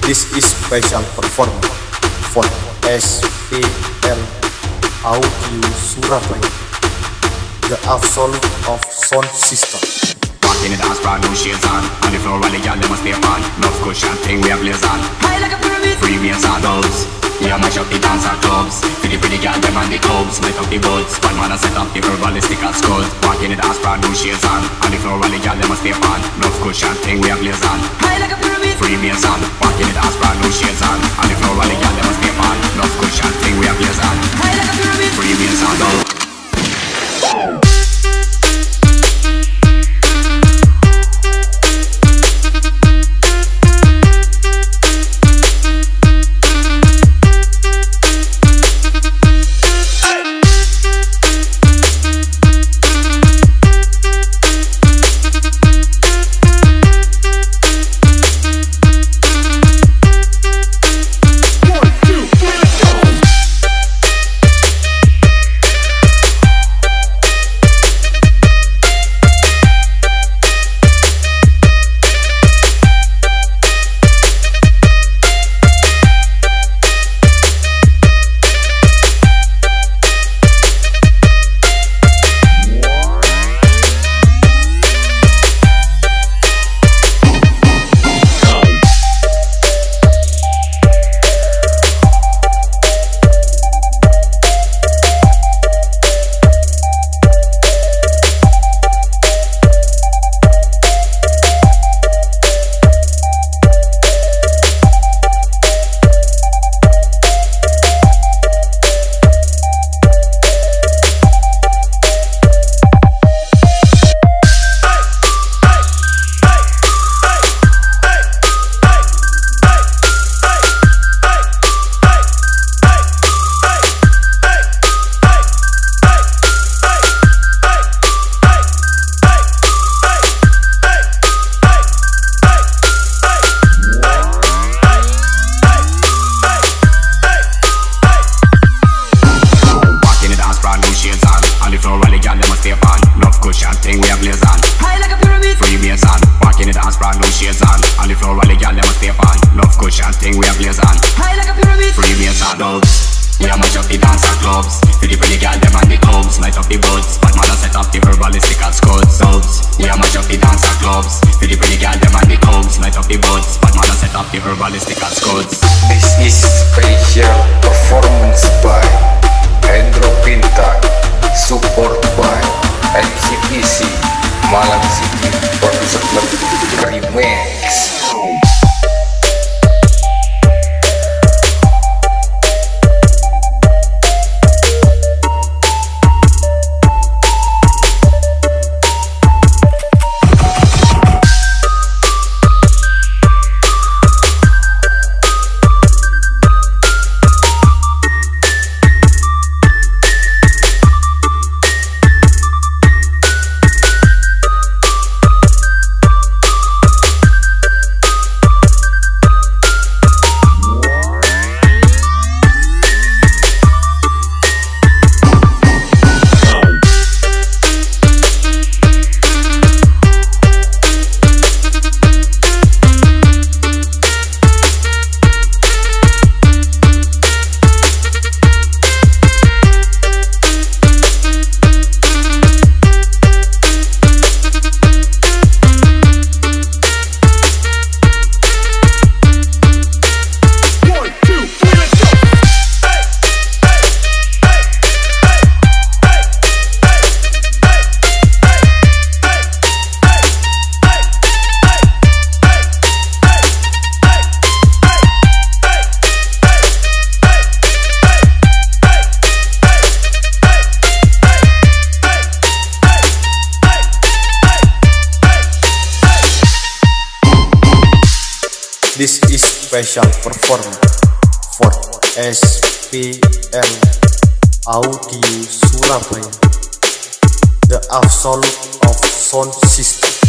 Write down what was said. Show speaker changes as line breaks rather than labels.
This is special performance for SPL Audio Surabaya, the absolute of sound system.
Walking in the dance, brand new shades on. On the floor, while the girl, they must stay on. Love cushion thing, we have blaze on.
High like a pyramid.
Premiums and doves. We have mash up the dance and clubs. Pretty girl, them and the clubs. Light up the buds. One man a set up the herbalistic and skulls. Walking in the dance, brand new shades on. On the floor, while the girl, they must stay on. Love cushion thing, we have blaze on.
High like a pyramid.
Premiums on. Walking in the dance, brand new shades on. On the floor, while the girl, they must stay on. Love cushion thing, we have blaze on.
High like a pyramid.
Premiums and doves. We are mash up the dance and clubs. Pretty girl, them and the clubs. Light up the buds. Bad man a set up the herbalistic and scuds. We are mash up the dance and clubs. Pretty girl, them and the clubs. Light up the buds. Bad man a set up the herbalistic and scuds.
This is special performance by Hendro Bintang, support by MCPC, Malang City Producer Club Remix.
This is special performance for SPL Audio Surabaya, the absolute of sound system.